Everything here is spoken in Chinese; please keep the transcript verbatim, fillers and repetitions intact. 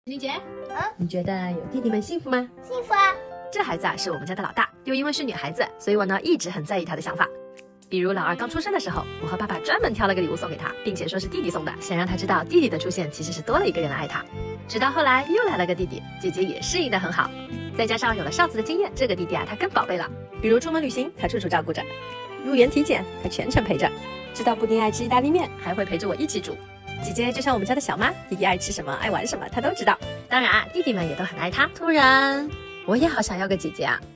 玲姐， 嗯， 你觉得有弟弟们幸福吗？ 幸福啊！ 这孩子啊是我们家的老大，又因为是女孩子，所以我呢一直很在意她的想法。比如老二刚出生的时候，我和爸爸专门挑了个礼物送给他，并且说是弟弟送的，想让他知道弟弟的出现其实是多了一个人来爱他。直到后来又来了个弟弟，姐姐也适应得很好，再加上有了少子的经验，这个弟弟啊他更宝贝了。比如出门旅行，他处处照顾着；入园体检，他全程陪着；知道布丁爱吃意大利面，还会陪着我一起煮。姐姐就像我们家的小妈，弟弟爱吃什么爱玩什么她都知道，当然啊弟弟们也都很爱她。突然我也好想要个姐姐啊。